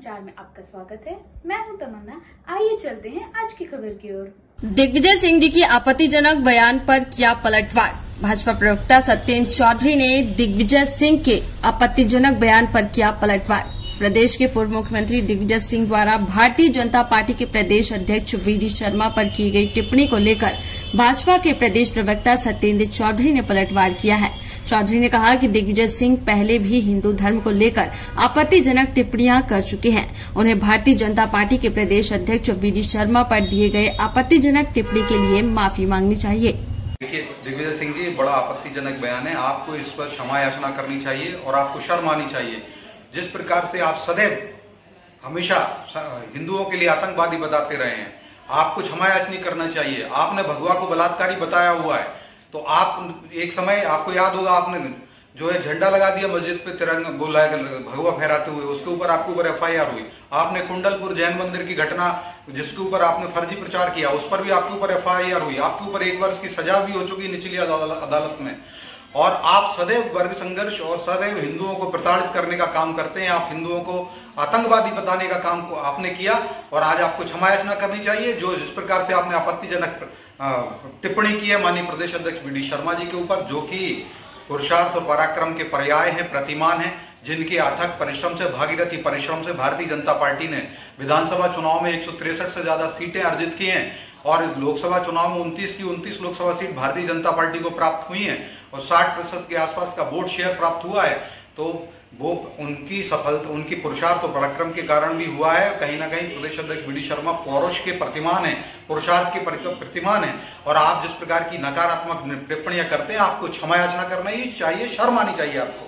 समाचार में आपका स्वागत है। मैं हूं तमन्ना। आइए चलते हैं आज की खबर की ओर। दिग्विजय सिंह जी की आपत्तिजनक बयान पर किया पलटवार। भाजपा प्रवक्ता सत्येंद्र चौधरी ने दिग्विजय सिंह के आपत्तिजनक बयान पर किया पलटवार। प्रदेश के पूर्व मुख्यमंत्री दिग्विजय सिंह द्वारा भारतीय जनता पार्टी के प्रदेश अध्यक्ष वी शर्मा पर की गई टिप्पणी को लेकर भाजपा के प्रदेश प्रवक्ता सत्येंद्र चौधरी ने पलटवार किया है। चौधरी ने कहा कि दिग्विजय सिंह पहले भी हिंदू धर्म को लेकर आपत्तिजनक टिप्पणियां कर चुके हैं। उन्हें भारतीय जनता पार्टी के प्रदेश अध्यक्ष वी शर्मा पर दिए गए आपत्तिजनक टिप्पणी के लिए माफी मांगनी चाहिए। देखिए, दिग्विजय सिंह जी, बड़ा आपत्तिजनक बयान है। आपको इस पर क्षमा याचना करनी चाहिए और आपको शर्म आनी चाहिए। जिस प्रकार से आप सदैव हमेशा हिंदुओं के लिए आतंकवादी बताते रहे हैं, आपको क्षमा याचना करना चाहिए। आपने भगवा को बलात्कारी बताया हुआ है, तो आप एक समय आपको याद होगा, आपने जो है झंडा लगा दिया मस्जिद पे, तिरंगा बोला भगवा फहराते हुए, उसके ऊपर आपके ऊपर FIR हुई। आपने कुंडलपुर जैन मंदिर की घटना जिसके ऊपर आपने फर्जी प्रचार किया, उस पर भी आपके ऊपर FIR हुई। आपके ऊपर 1 वर्ष की सजा भी हो चुकी निचली अदालत में। और आप सदैव वर्ग संघर्ष और सदैव हिंदुओं को प्रताड़ित करने का काम करते हैं। आप हिंदुओं को आतंकवादी बताने का काम आपने किया और आज आपको क्षमा याचना करनी चाहिए। जो जिस प्रकार से आपने आपत्तिजनक टिप्पणी की है माननीय प्रदेश अध्यक्ष वी शर्मा जी के ऊपर, जो कि पुरुषार्थ और पराक्रम के पर्याय हैं, प्रतिमान हैं, जिनके अथक परिश्रम से, भागीरथी परिश्रम से भारतीय जनता पार्टी ने विधानसभा चुनाव में 163 से ज्यादा सीटें अर्जित की हैं और लोकसभा चुनाव में 29 की 29 लोकसभा सीट भारतीय जनता पार्टी को प्राप्त हुई हैं और 60% के आसपास का वोट शेयर प्राप्त हुआ है। तो वो उनकी सफलता, उनकी पुरुषार्थ और पराक्रम के कारण भी हुआ है। कहीं ना कहीं प्रदेश अध्यक्ष वी शर्मा पौरुष के प्रतिमान है, पुरुषार्थ के प्रतिमान है। और आप जिस प्रकार की नकारात्मक टिप्पणियां करते हैं, आपको क्षमा याचना करना ही चाहिए, शर्म आनी चाहिए आपको।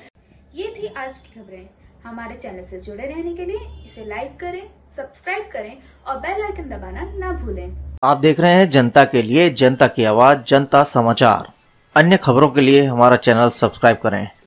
ये थी आज की खबरें। हमारे चैनल से जुड़े रहने के लिए इसे लाइक करें, सब्सक्राइब करें और बेल आइकन दबाना ना भूलें। आप देख रहे हैं जनता के लिए, जनता की आवाज, जनता समाचार। अन्य खबरों के लिए हमारा चैनल सब्सक्राइब करें।